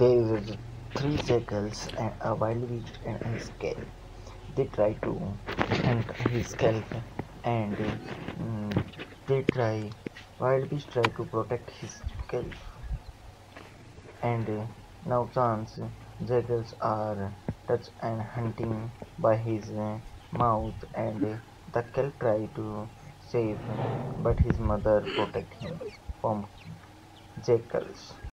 There were three jackals and a wild beast and his scalp. They try to hunt his scalp and they try wild beast try to protect his scalp and now chance jackals are touched and hunting by his mouth and the kelp try to save but his mother protect him from jackals.